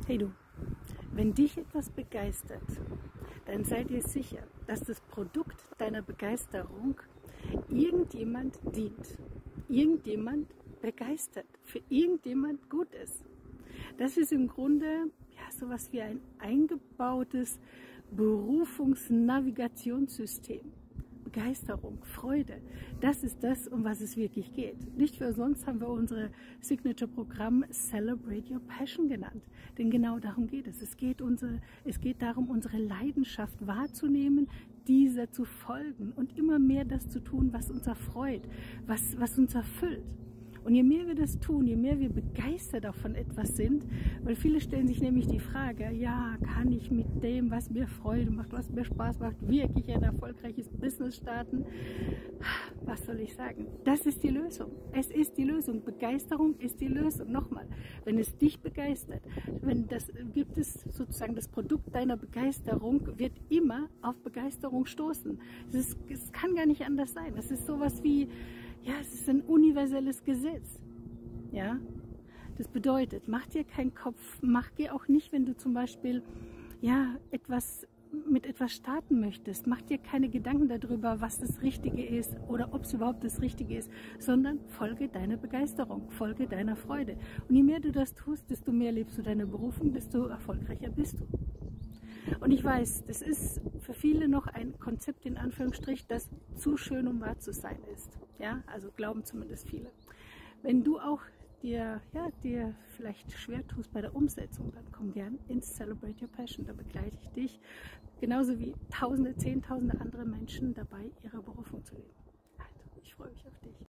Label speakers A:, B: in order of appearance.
A: Hey du, wenn dich etwas begeistert, dann sei dir sicher, dass das Produkt deiner Begeisterung irgendjemand dient, irgendjemand begeistert, für irgendjemand gut ist. Das ist im Grunde ja sowas wie ein eingebautes Berufungsnavigationssystem. Begeisterung, Freude, das ist das, um was es wirklich geht. Nicht für sonst haben wir unser Signature-Programm Celebrate Your Passion genannt. Denn genau darum geht es. Es geht darum, unsere Leidenschaft wahrzunehmen, dieser zu folgen und immer mehr das zu tun, was uns erfreut, was uns erfüllt. Und je mehr wir das tun, je mehr wir begeistert auch von etwas sind, weil viele stellen sich nämlich die Frage, ja, kann ich mit dem, was mir Freude macht, was mir Spaß macht, wirklich ein erfolgreiches Business starten? Was soll ich sagen? Das ist die Lösung. Es ist die Lösung. Begeisterung ist die Lösung. Nochmal, wenn es dich begeistert, gibt es sozusagen das Produkt deiner Begeisterung, wird immer auf Begeisterung stoßen. Es kann gar nicht anders sein. Es ist sowas wie, ja, es ist ein universelles Gesetz. Ja, das bedeutet, mach dir keinen Kopf, mach dir auch nicht, wenn du zum Beispiel ja mit etwas starten möchtest, mach dir keine Gedanken darüber, was das Richtige ist oder ob es überhaupt das Richtige ist, sondern folge deiner Begeisterung, folge deiner Freude. Und je mehr du das tust, desto mehr lebst du deine Berufung, desto erfolgreicher bist du. Und ich weiß, das ist für viele noch ein Konzept in Anführungsstrich, das zu schön, um wahr zu sein ist. Ja, also glauben zumindest viele. Wenn du auch dir vielleicht schwer tust bei der Umsetzung, dann komm gern ins Celebrate Your Passion. Da begleite ich dich, genauso wie Tausende, Zehntausende andere Menschen dabei, ihre Berufung zu leben. Also, ich freue mich auf dich.